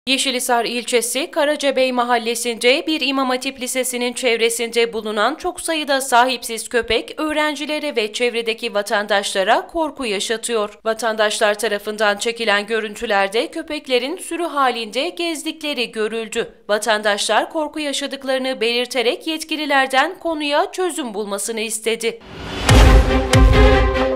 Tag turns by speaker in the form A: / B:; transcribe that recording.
A: Yeşilhisar ilçesi Karacabey mahallesinde bir İmam Hatip Lisesi'nin çevresinde bulunan çok sayıda sahipsiz köpek öğrencilere ve çevredeki vatandaşlara korku yaşatıyor. Vatandaşlar tarafından çekilen görüntülerde köpeklerin sürü halinde gezdikleri görüldü. Vatandaşlar korku yaşadıklarını belirterek yetkililerden konuya çözüm bulmasını istedi.